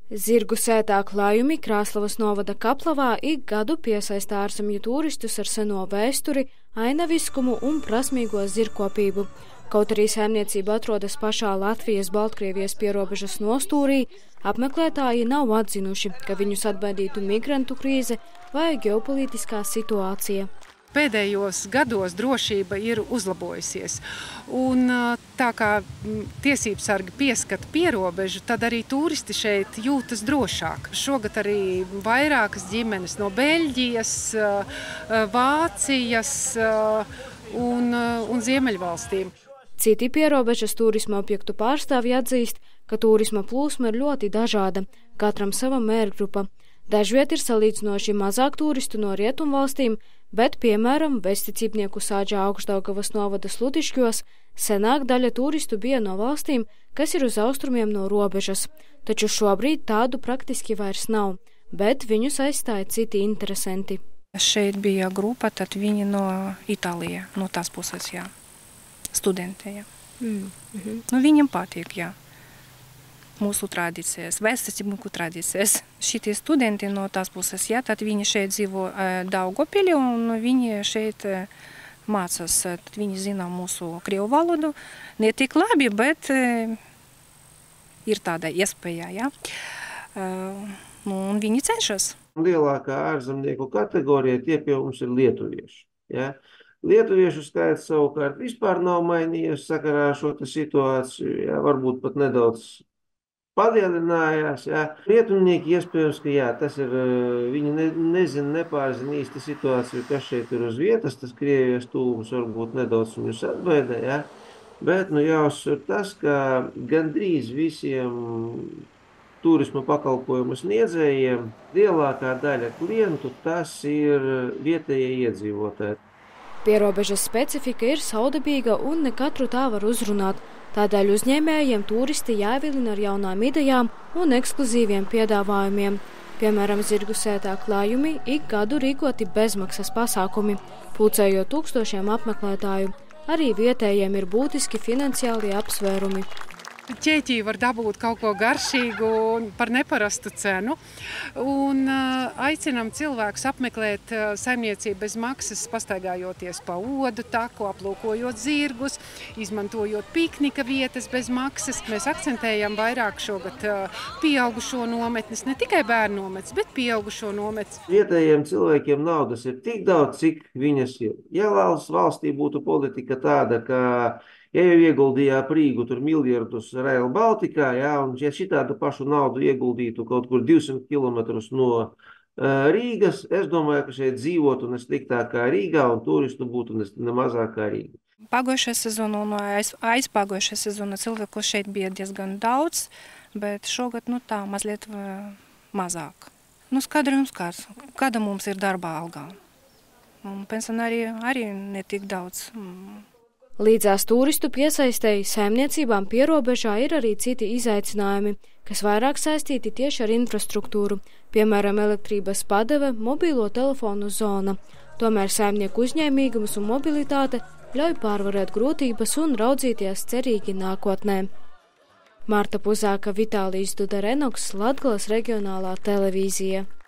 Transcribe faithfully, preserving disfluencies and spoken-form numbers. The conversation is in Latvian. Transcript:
Zirgu sētā klājumi Krāslavas novada Kaplavā ik gadu piesaista ārzemju turistus ar seno vēsturi, ainaviskumu un prasmīgo zirgkopību. Kaut arī saimniecība atrodas pašā Latvijas-Baltkrievijas pierobežas nostūrī, apmeklētāji nav atzinuši, ka viņus atbaidītu migrantu krīze vai ģeopolitiskā situācija. Pēdējos gados drošība ir uzlabojusies, un tā kā tiesības sargi pieskata pierobežu, tad arī turisti šeit jūtas drošāk. Šogad arī vairākas ģimenes no Beļģijas, Vācijas un, un Ziemeļvalstīm. Citi pierobežas turisma objektu pārstāvji atzīst, ka turisma plūsma ir ļoti dažāda, katram sava mērķgrupa. Dažviet ir salīdzinoši mazāk turistu no rietumvalstīm, bet, piemēram, Vesticībnieku sāģā Augšdaugavas novada Slutiškos senāk daļa turistu bija no valstīm, kas ir uz austrumiem no robežas, taču šobrīd tādu praktiski vairs nav, bet viņus aizstāja citi interesanti. Šeit bija grupa, tad viņi no Itālija, no tās puses, jā, studenti, jā. Mm. Mm-hmm. Nu, viņiem patīk, jā. Mūsu tradīcijas, Vesticībnieku tradīcijas. Šitie studenti no tās puses, jā, tad viņi šeit dzīvo Daugavpilī un viņi šeit mācās. Tad viņi zina mūsu krievu valodu. Ne tik labi, bet ir tāda iespēja, jā. Un viņi cenšas. Lielākā ārzemnieku kategorija tie pie mums ir lietuvieši, jā. Lietuviešu skaits savukārt vispār nav mainījies sakarā ar šo situāciju, jā, varbūt pat nedaudz palielinājās, jā. Rietumnieki iespējams, ka jā, tas ir, viņi ne, nezina, nepārzina īsti situāciju, kas šeit ir uz vietas, tas Krievijas tūlums varbūt nedaudz viņus atbaida, jā. Bet, nu, jāuzsver tas, ka gandrīz visiem turisma pakalpojumu sniedzējiem lielākā daļa klientu tas ir vietējie iedzīvotāji. Pierobežas specifika ir saudabīga un ne katru tā var uzrunāt. Tādēļ uzņēmējiem turisti jāvilina ar jaunām idejām un ekskluzīviem piedāvājumiem. Piemēram, zirgu sētā klājumi ik gadu rīkoti bezmaksas pasākumi, pulcējot tūkstošiem apmeklētāju. Arī vietējiem ir būtiski finansiālie apsvērumi. Ķēķī var dabūt kaut ko garšīgu par neparastu cenu, un aicinam cilvēkus apmeklēt saimniecību bez maksas, pastaigājoties pa odu taku, aplūkojot zirgus, izmantojot piknika vietas bez maksas. Mēs akcentējam vairāk šogad pieaugušo nometnes, ne tikai bērnu nometnes, bet pieaugušo nometnes. Vietējiem cilvēkiem naudas ir tik daudz, cik viņas ir. Ja valstī būtu politika tāda, ka ja jau ieguldījā Prīgu tur miljardus Rail Baltikā, jā, un ja šitādu pašu naudu ieguldītu kaut kur divsimt kilometrus no uh, Rīgas, es domāju, ka šeit dzīvotu ne sliktāk kā Rīgā un turistu būtu ne, ne mazāk kā Rīga. Pagājušajā sezonā un aiz, aizpagājušajā sezonā cilvēku šeit bija diezgan daudz, bet šogad nu tā mazliet mazāk. Nu skaidrojums kāds, kāda mums ir darba algā. Un pensionāri arī netik daudz. Mm. Līdzās turistu piesaistēji saimniecībām pierobežā ir arī citi izaicinājumi, kas vairāk saistīti tieši ar infrastruktūru, piemēram, elektrības padeve, mobilo telefonu zona. Tomēr saimnieku uzņēmīgums un mobilitāte ļauj pārvarēt grūtības un raudzīties cerīgi nākotnē. Marta Puzāka, Vitālijs Dudarenoks, Latgales reģionālā televīzija.